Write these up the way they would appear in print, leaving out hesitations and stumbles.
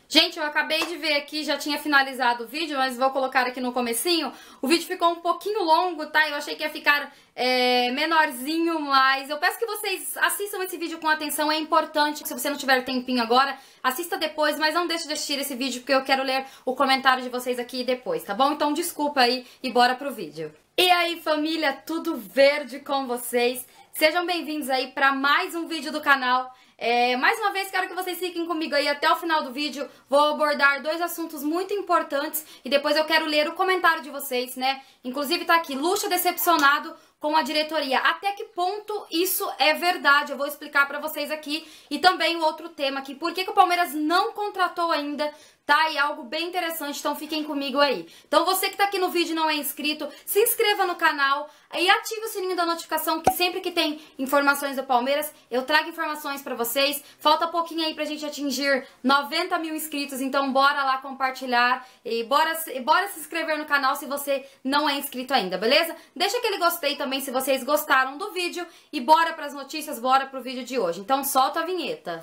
Gente, eu acabei de ver aqui, já tinha finalizado o vídeo, mas vou colocar aqui no comecinho. O vídeo ficou um pouquinho longo, tá? Eu achei que ia ficar menorzinho, mas eu peço que vocês assistam esse vídeo com atenção, é importante. Se você não tiver tempinho agora, assista depois, mas não deixe de assistir esse vídeo, porque eu quero ler o comentário de vocês aqui depois, tá bom? Então desculpa aí e bora pro vídeo. E aí, família, tudo verde com vocês? Sejam bem-vindos aí para mais um vídeo do canal. Mais uma vez, quero que vocês fiquem comigo aí até o final do vídeo. Vou abordar dois assuntos muito importantes e depois eu quero ler o comentário de vocês, né? Inclusive tá aqui, Lucha decepcionado com a diretoria. Até que ponto isso é verdade? Eu vou explicar pra vocês aqui. E também o outro tema aqui, por que o Palmeiras não contratou ainda, tá? E algo bem interessante, então fiquem comigo aí. Então você que tá aqui no vídeo e não é inscrito, se inscreva no canal e ative o sininho da notificação, que sempre que tem informações do Palmeiras, eu trago informações pra vocês. Falta pouquinho aí pra gente atingir 90 mil inscritos, então bora lá compartilhar e bora se inscrever no canal se você não é inscrito ainda, beleza? Deixa aquele gostei também se vocês gostaram do vídeo e bora pras notícias, bora pro vídeo de hoje. Então solta a vinheta.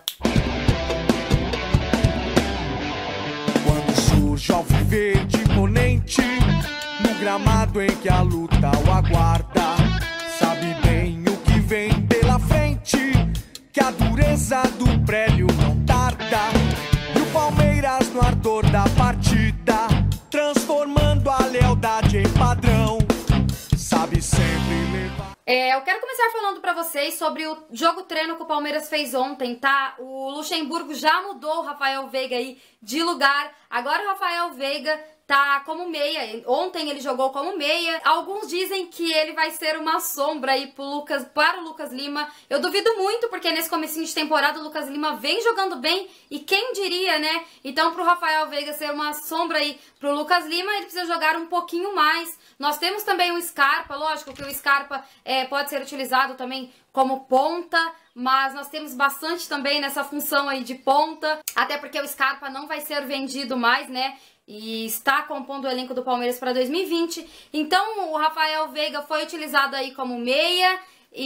Surge alviverde imponente no gramado em que a luta o aguarda. Sabe bem o que vem pela frente, que a dureza do prédio não tarda. E o Palmeiras no ardor da partida, transformando a lealdade em padrão, sabe sempre levar. Eu quero começar falando pra vocês sobre o jogo treino que o Palmeiras fez ontem, tá? O Luxemburgo já mudou o Rafael Veiga aí de lugar. Agora o Rafael Veiga tá como meia. Ontem ele jogou como meia. Alguns dizem que ele vai ser uma sombra aí para o Lucas Lima. Eu duvido muito, porque nesse comecinho de temporada o Lucas Lima vem jogando bem. E quem diria, né? Então pro Rafael Veiga ser uma sombra aí pro Lucas Lima, ele precisa jogar um pouquinho mais. Nós temos também o Scarpa, lógico que o Scarpa pode ser utilizado também como ponta, mas nós temos bastante também nessa função aí de ponta, até porque o Scarpa não vai ser vendido mais, né? E está compondo o elenco do Palmeiras para 2020. Então o Rafael Veiga foi utilizado aí como meia,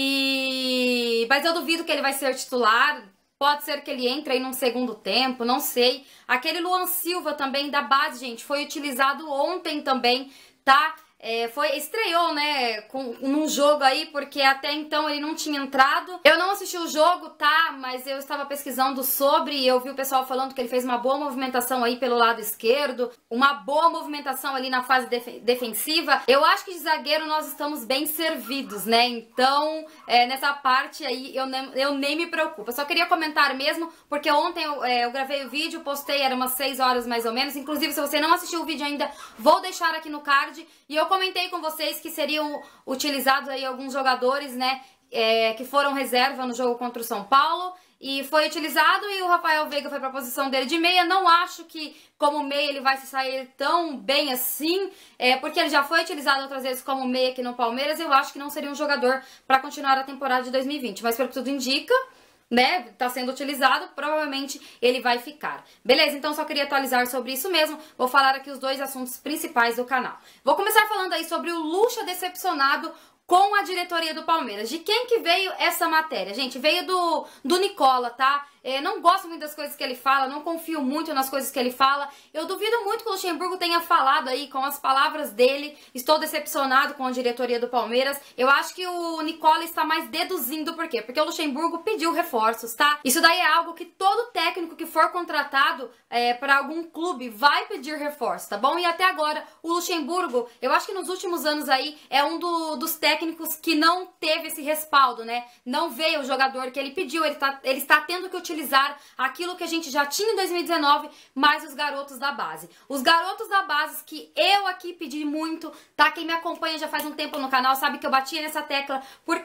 mas eu duvido que ele vai ser titular. Pode ser que ele entre aí num segundo tempo, não sei. Aquele Luan Silva também da base, gente, foi utilizado ontem também, tá? Estreou, né, num jogo aí, porque até então ele não tinha entrado. Eu não assisti o jogo, tá, mas eu estava pesquisando sobre e eu vi o pessoal falando que ele fez uma boa movimentação aí pelo lado esquerdo, uma boa movimentação ali na fase defensiva. Eu acho que de zagueiro nós estamos bem servidos, né, então nessa parte aí eu nem me preocupo. Eu só queria comentar mesmo, porque ontem eu gravei o vídeo, postei, era umas 6 horas mais ou menos. Inclusive, se você não assistiu o vídeo ainda, vou deixar aqui no card. E eu comentei com vocês que seriam utilizados aí alguns jogadores, né, que foram reserva no jogo contra o São Paulo. E foi utilizado e o Rafael Veiga foi para a posição dele de meia. Não acho que como meia ele vai se sair tão bem assim, porque ele já foi utilizado outras vezes como meia aqui no Palmeiras. Eu acho que não seria um jogador para continuar a temporada de 2020. Mas pelo que tudo indica, né, tá sendo utilizado, provavelmente ele vai ficar. Beleza? Então só queria atualizar sobre isso mesmo. Vou falar aqui os dois assuntos principais do canal. Vou começar falando aí sobre o Lucha decepcionado com a diretoria do Palmeiras. De quem que veio essa matéria? Gente, veio do Nicola, tá? Não gosto muito das coisas que ele fala, não confio muito nas coisas que ele fala. Eu duvido muito que o Luxemburgo tenha falado aí com as palavras dele. Estou decepcionado com a diretoria do Palmeiras. Eu acho que o Nicola está mais deduzindo por quê? Porque o Luxemburgo pediu reforços, tá? Isso daí é algo que todo técnico que for contratado para algum clube vai pedir reforço, tá bom? E até agora, o Luxemburgo, eu acho que nos últimos anos aí, é um dos técnicos que não teve esse respaldo, né? Não veio o jogador que ele pediu, ele está tendo que utilizar aquilo que a gente já tinha em 2019, mais os garotos da base. Os garotos da base que eu aqui pedi muito, tá? Quem me acompanha já faz um tempo no canal sabe que eu batia nessa tecla,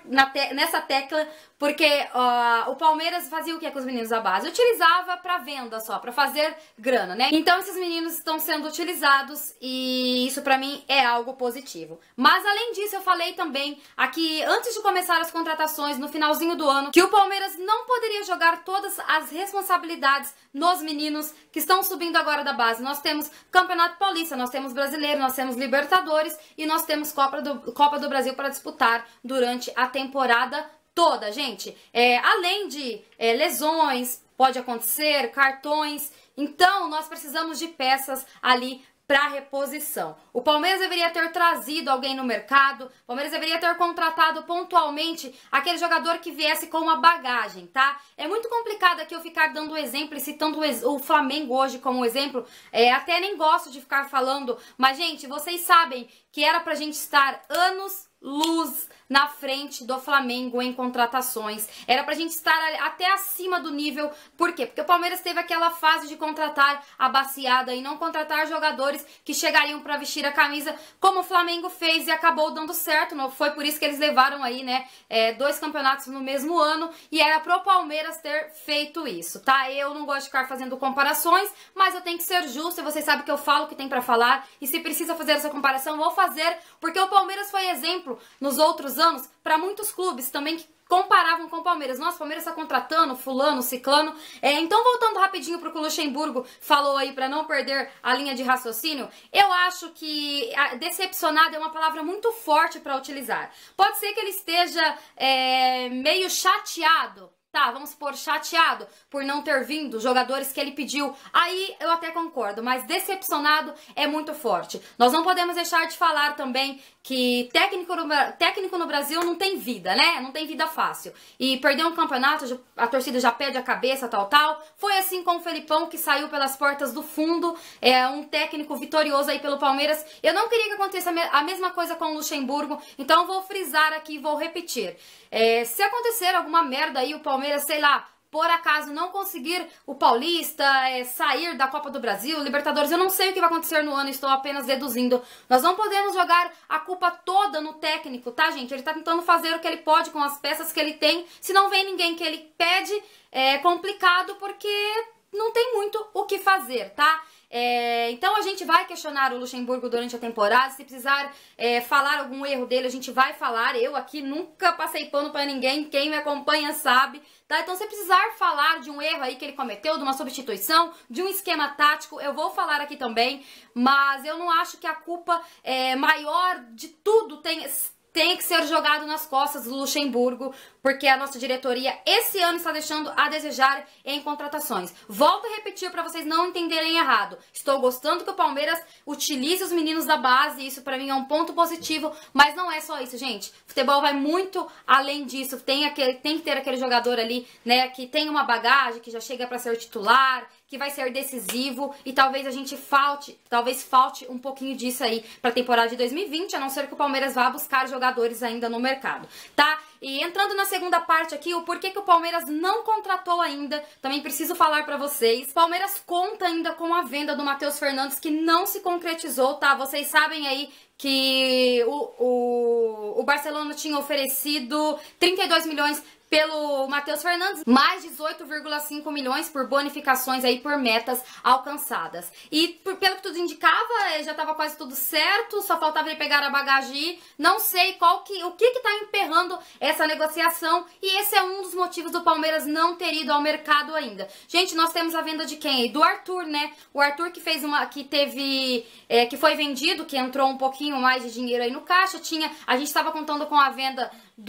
porque o Palmeiras fazia o que com os meninos da base? Utilizava pra venda só, pra fazer grana, né? Então esses meninos estão sendo utilizados e isso pra mim é algo positivo. Mas além disso, eu falei também aqui, antes de começar as contratações, no finalzinho do ano, que o Palmeiras não poderia jogar todas as responsabilidades nos meninos que estão subindo agora da base. Nós temos Campeonato Paulista, nós temos Brasileiro, nós temos Libertadores e nós temos Copa do Brasil para disputar durante a temporada toda, gente. Além de lesões, pode acontecer, cartões. Então, nós precisamos de peças ali para reposição. O Palmeiras deveria ter trazido alguém no mercado, o Palmeiras deveria ter contratado pontualmente aquele jogador que viesse com uma bagagem, tá? É muito complicado aqui eu ficar dando exemplo e citando o Flamengo hoje como exemplo, até nem gosto de ficar falando, mas gente, vocês sabem que era pra gente estar anos-luz na frente do Flamengo em contratações. Era pra gente estar até acima do nível. Por quê? Porque o Palmeiras teve aquela fase de contratar a baciada e não contratar jogadores que chegariam pra vestir a camisa, como o Flamengo fez e acabou dando certo. Não foi por isso que eles levaram aí, né, 2 campeonatos no mesmo ano, e era pro Palmeiras ter feito isso, tá? Eu não gosto de ficar fazendo comparações, mas eu tenho que ser justa, e vocês sabem que eu falo o que tem pra falar, e se precisa fazer essa comparação, eu vou fazer, porque o Palmeiras foi exemplo nos outros anos para muitos clubes também que comparavam com o Palmeiras. Nossa, o Palmeiras está contratando fulano, ciclano. Então, voltando rapidinho para o que o Luxemburgo falou aí, para não perder a linha de raciocínio, eu acho que decepcionado é uma palavra muito forte para utilizar. Pode ser que ele esteja meio chateado. Tá, vamos supor, chateado por não ter vindo jogadores que ele pediu. Aí eu até concordo, mas decepcionado é muito forte. Nós não podemos deixar de falar também que técnico no Brasil não tem vida, né? Não tem vida fácil. E perder um campeonato, a torcida já perde a cabeça, tal. Foi assim com o Felipão, que saiu pelas portas do fundo. Um técnico vitorioso aí pelo Palmeiras. Eu não queria que acontecesse a mesma coisa com o Luxemburgo, então eu vou frisar aqui e vou repetir. Se acontecer alguma merda aí, o Palmeiras, sei lá, por acaso não conseguir o Paulista, sair da Copa do Brasil, Libertadores, eu não sei o que vai acontecer no ano, estou apenas deduzindo. Nós não podemos jogar a culpa toda no técnico, tá, gente? Ele tá tentando fazer o que ele pode com as peças que ele tem. Se não vem ninguém que ele pede, é complicado porque não tem muito o que fazer, tá? Então a gente vai questionar o Luxemburgo durante a temporada. Se precisar falar algum erro dele, a gente vai falar. Eu aqui nunca passei pano pra ninguém, quem me acompanha sabe, tá? Então se precisar falar de um erro aí que ele cometeu, de uma substituição, de um esquema tático, eu vou falar aqui também. Mas eu não acho que a culpa maior de tudo tem que ser jogado nas costas do Luxemburgo, porque a nossa diretoria esse ano está deixando a desejar em contratações. Volto a repetir para vocês não entenderem errado. Estou gostando que o Palmeiras utilize os meninos da base, isso para mim é um ponto positivo, mas não é só isso, gente. Futebol vai muito além disso. Tem que ter aquele jogador ali, né, que tem uma bagagem, que já chega para ser titular, que vai ser decisivo, e talvez a gente falte um pouquinho disso aí para a temporada de 2020, a não ser que o Palmeiras vá buscar jogadores ainda no mercado, tá? E entrando na segunda parte aqui, o porquê que o Palmeiras não contratou ainda, também preciso falar pra vocês. O Palmeiras conta ainda com a venda do Matheus Fernandes, que não se concretizou, tá? Vocês sabem aí que o Barcelona tinha oferecido 32 milhões pelo Matheus Fernandes, mais 18,5 milhões por bonificações aí por metas alcançadas. E pelo que tudo indicava, já estava quase tudo certo, só faltava ele pegar a bagagem e ir. Não sei o que está emperrando essa negociação, e esse é um dos motivos do Palmeiras não ter ido ao mercado ainda. Gente, nós temos a venda de quem? Do Arthur, né? O Arthur que que foi vendido, que entrou um pouquinho mais de dinheiro aí no caixa. A gente estava contando com a venda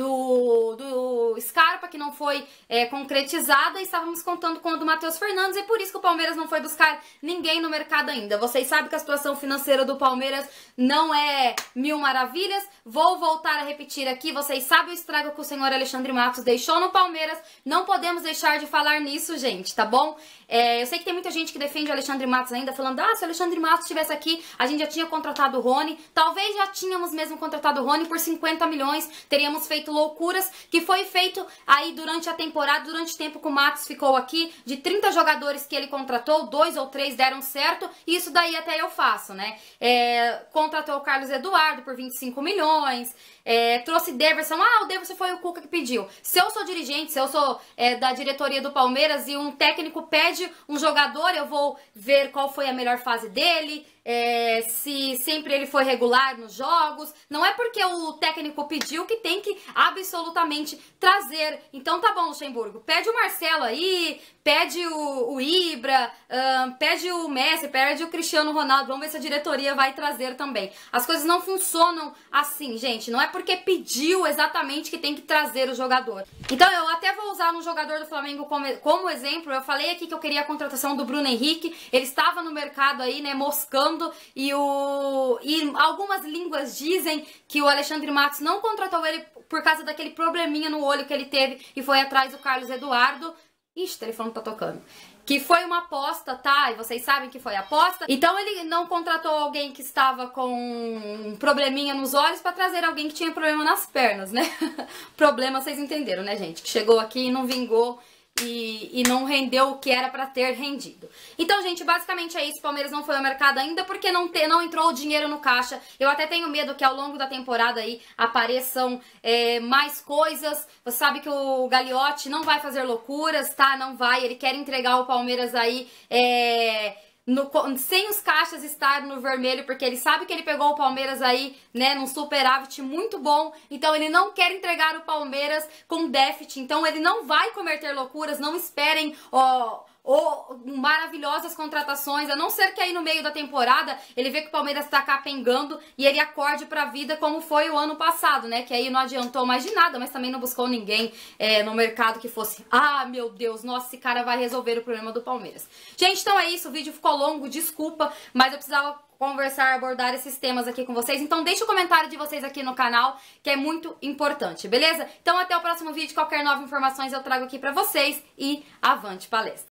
do Scarpa, que não foi concretizada, e estávamos contando com o do Matheus Fernandes, e por isso que o Palmeiras não foi buscar ninguém no mercado ainda. Vocês sabem que a situação financeira do Palmeiras não é mil maravilhas. Vou voltar a repetir aqui, vocês sabem o estrago que o senhor Alexandre Matos deixou no Palmeiras, não podemos deixar de falar nisso, gente, tá bom? Eu sei que tem muita gente que defende o Alexandre Matos ainda, falando, se o Alexandre Matos estivesse aqui, a gente já tinha contratado o Rony. Talvez já tínhamos mesmo contratado o Rony por 50 milhões, teríamos feito loucuras, que foi feito aí durante a temporada, durante o tempo que o Matos ficou aqui, de 30 jogadores que ele contratou, 2 ou 3 deram certo, e isso daí até eu faço, né? Contratou o Carlos Eduardo por 25 milhões, trouxe Deverson, o Deverson foi o Cuca que pediu. Se eu sou dirigente, se eu sou da diretoria do Palmeiras e um técnico pede um jogador, eu vou ver qual foi a melhor fase dele, se sempre ele foi regular nos jogos. Não é porque o técnico pediu que tem que absolutamente trazer. Então tá bom, Luxemburgo, pede o Marcelo aí, pede o Ibra, pede o Messi, pede o Cristiano Ronaldo. Vamos ver se a diretoria vai trazer também. As coisas não funcionam assim, gente. Não é porque pediu exatamente que tem que trazer o jogador. Então eu até vou usar um jogador do Flamengo como exemplo. Eu falei aqui que eu queria a contratação do Bruno Henrique. Ele estava no mercado aí, né, moscando, e algumas línguas dizem que o Alexandre Matos não contratou ele por causa daquele probleminha no olho que ele teve e foi atrás do Carlos Eduardo. Ixi, o telefone tá tocando. Que foi uma aposta, tá? E vocês sabem que foi aposta. Então ele não contratou alguém que estava com um probleminha nos olhos pra trazer alguém que tinha problema nas pernas, né? Problema, vocês entenderam, né, gente? Que chegou aqui e não vingou e não rendeu o que era pra ter rendido. Então, gente, basicamente é isso. O Palmeiras não foi ao mercado ainda porque não entrou o dinheiro no caixa. Eu até tenho medo que ao longo da temporada aí apareçam mais coisas. Você sabe que o Gagliotti não vai fazer loucuras, tá? Não vai. Ele quer entregar o Palmeiras aí sem os caixas estar no vermelho, porque ele sabe que ele pegou o Palmeiras aí, né, num superávit muito bom, então ele não quer entregar o Palmeiras com déficit, então ele não vai cometer loucuras. Não esperem maravilhosas contratações, a não ser que aí no meio da temporada ele vê que o Palmeiras tá capengando e ele acorde pra vida como foi o ano passado, né, que aí não adiantou mais de nada, mas também não buscou ninguém no mercado que fosse, meu Deus, nossa, esse cara vai resolver o problema do Palmeiras. Gente, então é isso, o vídeo ficou longo, desculpa, mas eu precisava conversar, abordar esses temas aqui com vocês. Então deixa o comentário de vocês aqui no canal, que é muito importante, beleza? Então até o próximo vídeo, qualquer nova informações eu trago aqui pra vocês e avante palestra!